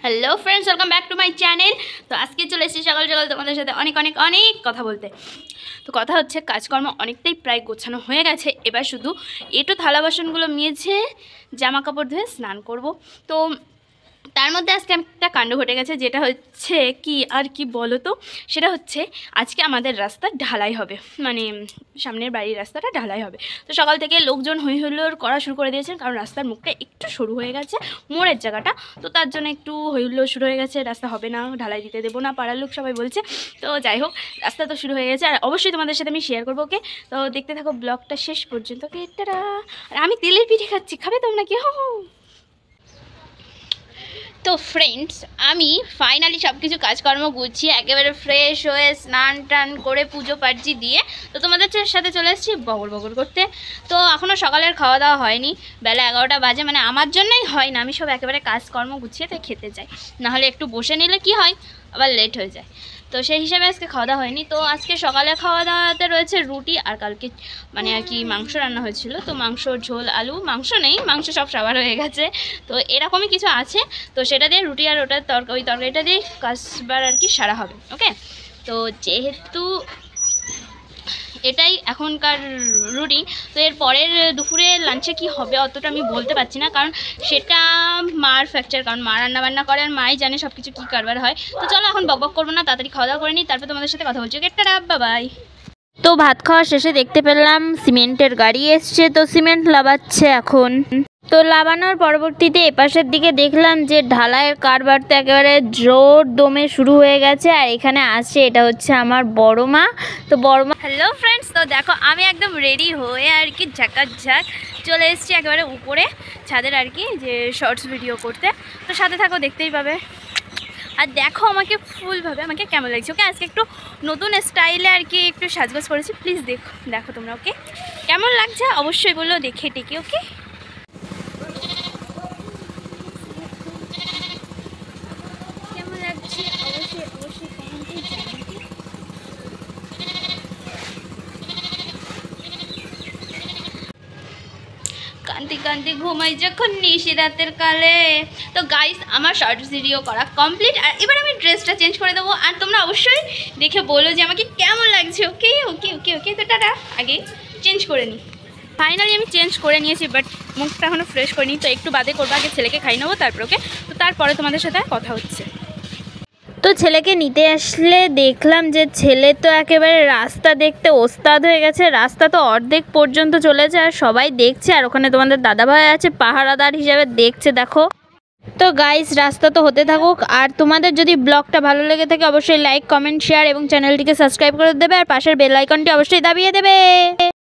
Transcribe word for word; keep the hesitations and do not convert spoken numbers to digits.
Hello friends, welcome back to my channel. তো আজকে চলে এসেছি সকাল সকাল তোমাদের সাথে অনেক অনেক অনেক কথা বলতে। তো কথা হচ্ছে, কাজকর্ম অনেকটাই প্রায় গোছানো হয়ে গেছে। এবার শুধু একটু থালা বাসনগুলো মেজে জামা কাপড় ধুয়ে স্নান করব। তো তার মধ্যে আজকে একটা কাণ্ড ঘটে গেছে, যেটা হচ্ছে কি আর কি বলো তো, সেটা হচ্ছে আজকে আমাদের রাস্তা ঢালাই হবে, মানে সামনের বাড়ির রাস্তাটা ঢালাই হবে। তো সকাল থেকে লোকজন হই হুল্লোড় করা শুরু করে দিয়েছেন, কারণ রাস্তার মুখটা একটু সরু হয়ে গেছে, মোড়ের জায়গাটা। তো তার জন্য একটু হই হুল্লোড় শুরু হয়ে গেছে, রাস্তা হবে না, ঢালাই দিতে দেবো না, পাড়ার লোক সবাই বলছে। তো যাই হোক, রাস্তা তো শুরু হয়ে গেছে, আর অবশ্যই তোমাদের সাথে আমি শেয়ার করবো। ওকে, তো দেখতে থাকো ব্লগটা শেষ পর্যন্ত। ওকে, টাটা। আর আমি তেলের পিঠে খাচ্ছি, খাবে তোমরা কি? হো। তো ফ্রেন্ডস, আমি ফাইনালি সব কিছু কাজকর্ম গুছিয়ে একেবারে ফ্রেশ হয়ে স্নান টান করে পুজো পার্জি দিয়ে তো তোমাদের সাথে চলে এসেছি বগর বগর করতে। তো এখনও সকালের খাওয়া দাওয়া হয়নি, বেলা এগারোটা বাজে, মানে আমার জন্যই হয় না, আমি সব একেবারে কাজকর্ম গুছিয়ে তাই খেতে যাই, নাহলে একটু বসে নিলে কি হয়, আবার লেট হয়ে যায়। তো সেই হিসাবে আজকে খাওয়া দাওয়া হয়নি। তো আজকে সকালে খাওয়া দাওয়াতে রয়েছে রুটি, আর কালকে মানে আর কি মাংস রান্না হয়েছিল। তো মাংস ঝোল আলু, মাংস নেই, মাংস সব সাবার হয়ে গেছে, তো এরকমই কিছু আছে। তো সেটা দিয়ে রুটি আর ওটার তরকারি, ওই তরকারিটা দিয়ে কাজবার আর কি সারা হবে। ওকে, তো যেহেতু এটাই এখনকার রুটিন, তো এর পরের দুপুরে লাঞ্চে কি হবে অতটা আমি বলতে পারছি না, কারণ সেটা মার ফ্যাক্টর, কারণ মা রান্না বান্না করে আর মাই জানে সব কিছু কী কারবার হয়। তো চলো এখন বক বক করবো না, তাড়াতাড়ি খাওয়া দাওয়া করে নিই, তারপর তোমাদের সাথে কথা বলছি। একটা ডাব্বা বাই। তো ভাত খাওয়া শেষে দেখতে পেলাম সিমেন্টের গাড়ি এসছে, তো সিমেন্ট লাগাচ্ছে এখন। তো লাগানোর পরবর্তীতে এপাশের দিকে দেখলাম যে ঢালাইয়ের কারবারটা একেবারে জোর দমে শুরু হয়ে গেছে, আর এখানে আসছে, এটা হচ্ছে আমার বড় মা। তো বড় মা, হ্যালো ফ্রেন্ডস, তো দেখো আমি একদম রেডি হয়ে আর কি ঝাঁকার ঝাঁক চলে এসেছি একেবারে উপরে ছাদের আর কি, যে শর্টস ভিডিও করতে। তো সাথে থাকো, দেখতেই পাবে। আর দেখো আমাকে ফুলভাবে আমাকে কেমন লাগছে। ওকে, আজকে একটু নতুন স্টাইলে আর কি একটু সাজগোজ করেছি, প্লিজ দেখো দেখো তোমরা। ওকে, কেমন লাগছে অবশ্যই বলো দেখে টেকে। ওকে, কেমন লাগছে অবশ্যই অবশ্যই কমেন্টে জানাবে। কান্তি কান্তি ঘুমাই যখন নিশি রাতের কালে। তো গাইস, আমার শর্টস ভিডিও করা কমপ্লিট, আর এবার আমি ড্রেসটা চেঞ্জ করে দেবো, আর তোমরা অবশ্যই দেখে বলো যে আমাকে কেমন লাগছে। ওকে ওকে ওকে ওকে তো টাটা, আগে চেঞ্জ করে নিই। ফাইনালি আমি চেঞ্জ করে নিয়েছি, বাট মুখটা এখনও ফ্রেশ করিনি, তো একটু বাদে করবো, আগে ছেলেকে খাই নেবো তারপর। ওকে, তো তারপরে তোমাদের সাথে কথা হচ্ছে। তো ছেলেকে নিতে আসলে দেখলাম যে ছেলে তো একেবারে রাস্তা দেখতে ওস্তাদ হয়ে গেছে, রাস্তা তো অর্ধেক পর্যন্ত চলেছে আর সবাই দেখছে, আর ওখানে তোমাদের দাদাভাই আছে পাহারাদার হিসাবে দেখছে, দেখো। তো গাইস, রাস্তা তো হতে থাকুক, আর তোমাদের যদি ব্লগটা ভালো লেগে থাকে অবশ্যই লাইক কমেন্ট শেয়ার এবং চ্যানেলটিকে সাবস্ক্রাইব করে দেবে, আর পাশের বেল আইকনটি অবশ্যই দাবিয়ে দেবে।